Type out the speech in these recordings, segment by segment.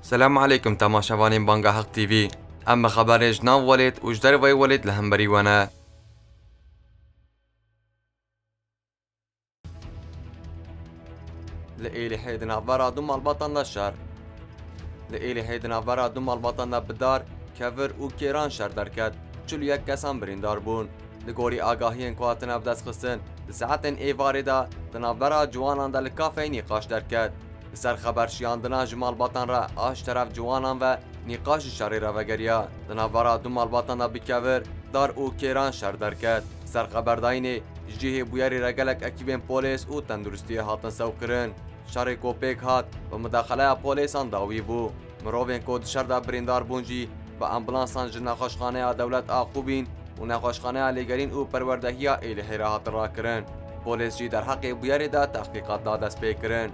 سلام عليكم تماشاوانين بانگا حق تي في. اما خبر جناو ولد وجدر وي ولد لهمبري وانا لإيلي حيدنا برا دم البطن للشر لإيلي حيدنا برا دم البطن بدار كفر و كيران شر دركت چلو یک کسان بریندار بون لگوری آگاهین کواتنا بدست خستن لساعتن ایواری دا دنابرا جوانان دا لکافه نیقاش درکت سر خبر شیاندنا جمال باطن را آش طرف جوانان و نیقاش شری را وگریا دنابرا دمال باطن دا بکور دار او کیران شر درکت سر خبر داینه جیه بویاری رگلک اکیبین پولیس او تندرستی هاتن سو کرن شر کوپیک هات و مداخله پولیسان داوی بو مروین کود شر دا بریندار بونجی با امبولانسان جن نخوشخانه دولت آقوبین و نخوشخانه لیگرین او پروردهیا ایلی راحت را کرن پولیس جی در حق بیاری دا تحقیقات دا دست پی کرن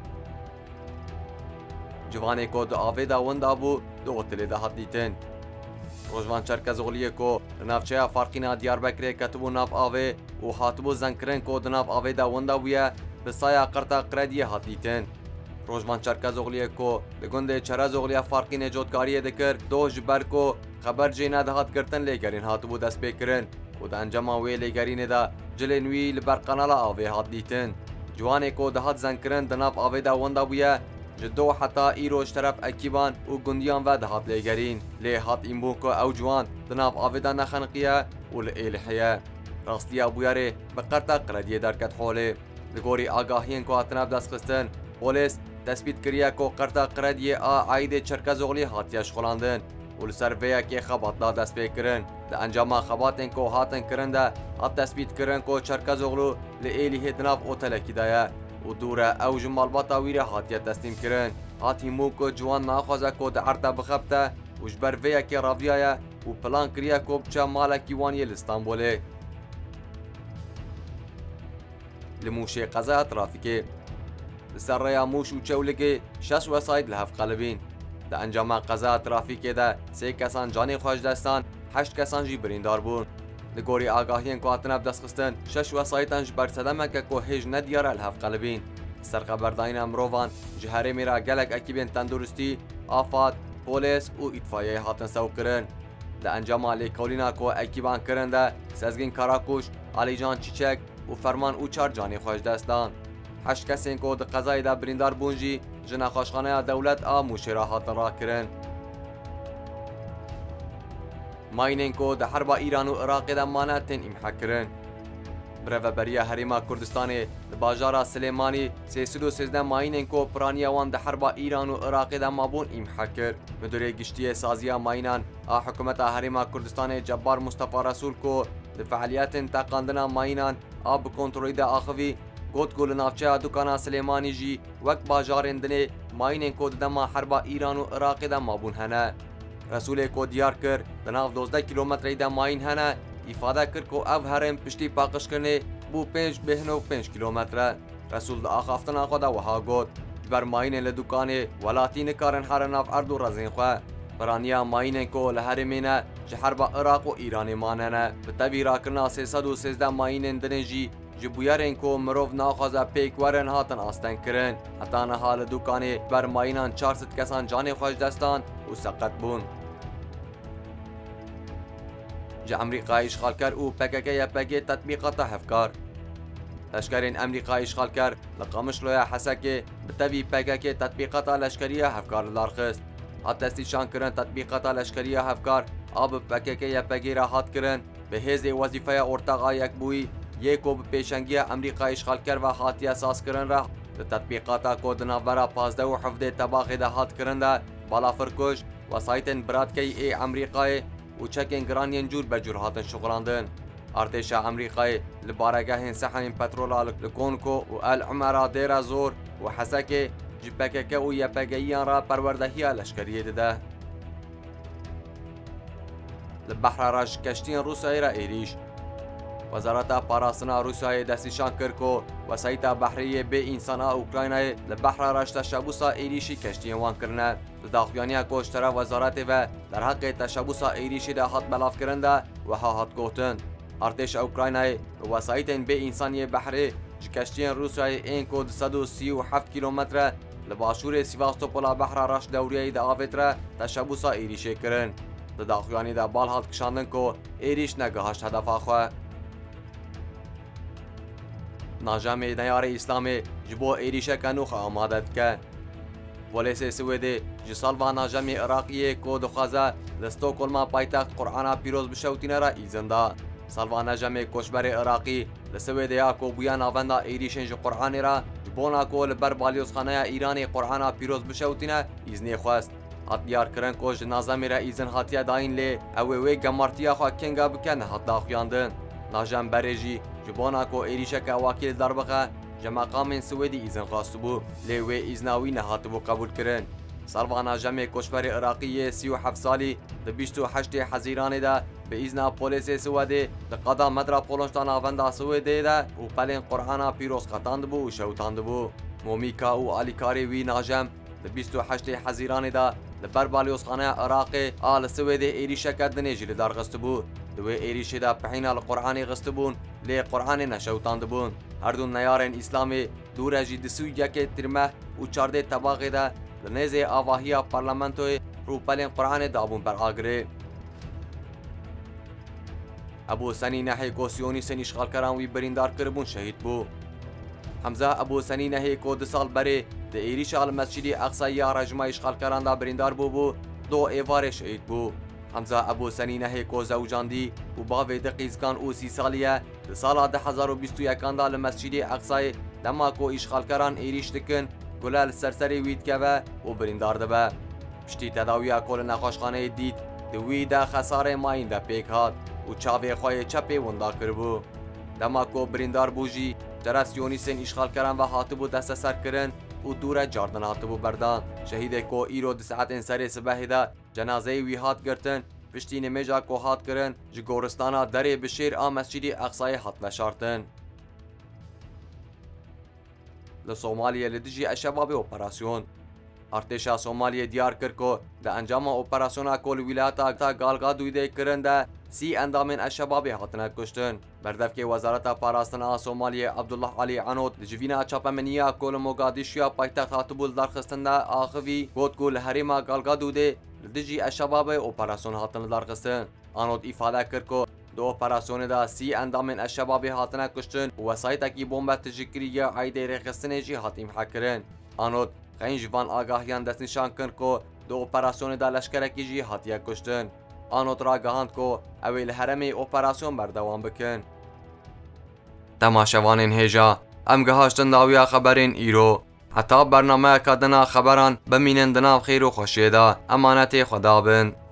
جوانی کو دو آوه دا وندا بو دو غتلی دا حد دیتن روزوان چرکز غلیه کو نافچه فارقینا دیار بکره کتبو ناف آوه و حاتبو زنکرن کو دو ناف آوه دا وندا بویا بسایا قرطا قردیه حد دیتن روزمان چرکز اغلیه کو دگنده چرز اغلیه فارقین جودکاریه دکر دو جبر کو خبر جینا دهات کرتن لیگرین هاتو بو دست بکرن و دا انجام وی لیگرین دا جلنوی لبر قنالا آوه هات دیتن جوانه کو دهات زنکرن دناف آوه دا وندا بویا جدو حتی ایروش طرف اکیبان و گندیان و دهات لیگرین لی هات ایمبون کو او جوان دناف آوه دا نخنقیه و لئیلحیه راستیا بویاره بقرطا قردیه درکت حوله لگوری آگاهین کو اتناب دست خستن پولیس تثبیت کریه کو قرطا قردیه عاید چرکز اغلی هاتیش خلاندن و لسر ویا که خبات دا دست پی کرن دا انجام خباتن کو هاتن کرن دا ات تثبیت کرن کو چرکز اغلو لئیلی هدناف او تلکی دایا و دوره او جمال باتا ویره هاتیه تسلیم کرن هات همو کو جوان ناخوزه کو دا عرطا بخبته و جبر ویا که راویایه و پلان کریه کو بچه مالکی وانیه لستانبوله لموشي قضايا ترافيكي سريا موش وچولگي شش وسايد لهف قلبين دا انجام قضايا ترافيكي دا 3 کسان جاني خوش دستان 8 کسان جي بريندار بون لگوري آگاهين کو اتنا بدست خستن 6 وسايتان جبر صدمك کو هج نديار لهف قلبين سر خبرداين امروان جهري ميرا گلك اكيبين تندرستي آفات پوليس و اطفائيه هاتن سو کرن دا انجام ليكولينا کو اكيبان کرن دا سزگين کاراکوش علي جان چيچك و فرمان او 4 جانی خوش دستان 8 کسین کو د قضای دا بریندار بونجی جنا خوشخانه دولت موشرا هاتن را کرن ماینین کو د حرب ایران و عراق دا مانتن امحا کرن برو بریا حریما کردستان د باجارا سلیمانی 313 ماینین کو پرانیا وان د حرب ایران و عراق دا مابون امحا کر مدیر گشتی سازیا ماینان حکومت حریما کردستان جبار مصطفی رسول کو د فعالیت تاقاندنا ماینان آب کنترولی دا آخوی گوت گل نافچه دکانا سلیمانی جی وقت باجارین دنه ماینین کود دما حربا ایران و عراق دا مابون هنه رسول کو دیار کر دناف 12 کیلومتر دا ماین هنه ifade kir ku ev herên piştî paqişkirinê bû 5 kîlometre. Resul di axaftina xwe de wiha got. Ber mayînên li dûkanê welatî nikarin here nav erd û rezên xwe. Piraniya mayînên ku li Herêmê ne ji herba Iraq û Îranê mane ne. Bi tevî rakirina 313 mayînên dinê jî ji bûyerên ku mirov naxwaze pêk werin hatin asten kirin. Heta niha li dûkanê ber mayînan 400 kesan canê xwe ji destan û seqet bûn. جا امریکای اشغالگر او PKK YPG تطبیقات هفکار لشکرین امریکای اشغالگر لقامش لویا حسکه بتوی PKK تطبیقات لشکری هفکار لارخست هات دستیشان کرن تطبیقات لشکری هفکار آب PKK YPG را هات کرن به هز وظیفه ارتقا یک بوی یکو به پیشنگی امریکای اشغالگر و هاتی اساس کرن را تطبیقات کودنا ورا 15 و 17 تباخی ده هات کرن ده بالا فرکوش و سایتن برادکی ای امریکای و چکین گرانین جور به جور هاتن شغلاندن. ارتش امریکای لبارگاهین سحن پترولا لکونکو و العمره دیر زور و حسکه جی PKK و YPGیان را پروردهی لشکریه داده. لبحر راش کشتین روسیه را ایریش وزارت پاراسنا روسیه دستیشان کرکو و سایت بحریه به انسان اوکراینای لبحر راش تشبوسا ایریشی کشتین وان کرنه. داخویانی کوشتره وزارت و در حق تشبوس ایریشی ده هات بلاف کرنده و هات گوتن. ارتش اوکراینای وسایت به انسانی بحری کشتین روسیه این کود 137 کیلومتر لباشور سیواستوپولا بحر راش دوریه دا آفتره تشبوسا ایریشه کرن. داخویانی دا بال هات کشاندن کو ایریش نگهاشت هدف آخواه. ناجام نیار اسلامی جبو ایریشه کنوخ آمادت که. پولیس سوئدی جسالوا ناجام عراقی کو دخوازه لستوکولما پایتخت قرآن پیروز بشوتینه را ایزنده. سالوا ناجام کشبر عراقی لسوئدیا کو بویا ناوندا ایریشن جو قرآن را بونا کو لبر بالیوز خانه ایرانی قرآن پیروز بشوتینه ایزنی خواست. هات دیار کرن کو جنازه را ایزن هاتیا داین لی اوی گمارتیا خوا کنگا بکن هات داخویاندن. ناجام برجی جبونا کو ایریشه که واکیل دربخه جمقام سوئدی ایزن خواست بو لیوی ایزناوی نهات بو قبول کرن. سالوانا جمع کشور عراقی 37 سالی د 28 حزیران ده به ایزنا پولیس سوئدی د قضا مدرا پولنشتان آوندا سوئدی ده و پلین قرآن پیروز خطاند بو و شوتاند بو. مومیکا و آلیکاری وی ناجم د 28 حزیران ده لبر بالیوز خانه عراقی آل سوئدی ایریشه کردنی جلی دار غست بو. دوی ایریشه ده پحین القرآن غست بون لی قرآن نشوتاند بون. هر دو نیارن اسلامی دور جی دسوی یک ترمه و 14 طباقه ده لنزه آواهی پارلمانتوی رو پلین قرآن دابون بر آگره. ابو سنی نحی کو سیونی سن اشغال کران وی بریندار کربون شهید بو. حمزه ابو سنی نحی کو 2 سال بره د ایریش المسجد اقصی یا رجما اشغال کران دا بریندار بو 2 ایوار شهید بو. حمزه ابو سنی نحی کو زوجاندی و باوی دقیزکان او 30 سالیه د سال 2021 دا المسجد اقصی لما کو اشغال کران ایریش دکن گلال سرسری وید که و بریندار دبه. پشتی تداویا کل نقاشخانه دید دوی دا خساره ماین دا پیک هات و چاوی خواه چپی وندا کربو. دما کو بریندار بوجی جرس یونیسن اشغال کرن و هاتبو دست سر کرن و دور جاردن هاتبو بردان. شهید کو ایرو 2 ساعت سر صبح دا جنازه وی هات گرتن پشتی نمیجا کو هات کرن جگورستانا دره بشیر آ مسجد اقصای هات وشارتن. لسومالیا لدجی الشباب اپراسیون ارتشا سومالیا دیار کرکو د انجام اپراسیونا کول ولایتا تا گالگا دویده کرنده 30 اندامین الشباب هاتنه کشتن. بردف که وزارت پاراستنا سومالیا عبدالله علی عنود لجوینا چاپمنیا کول موگادیشیا پایتخت هاتبول درخستنده آخوی گوت کول حریما گالگا دویده لدجی الشباب اپراسیون هاتنه درخستن. عنود ifade کرکو دو اپراسیون دا 30 اندامین الشباب هاتنه کشتن و وسایت کی بمب تجکری عیده رخصتنه جی هاتیم حکرن. عنود خین جوان آگاهیان دست نشان کن کو دو اپراسیون دا لشکرکی جی هاتیه کشتن. عنود را گهاند کو اویل حرمی اپراسیون بردوام بکن. تماشاوانین هیجا ام گهاشتن داویا خبرین ایرو حتی برنامه کدنا خبران بمینن دناو خیر و خوشیده امانت خدا بند.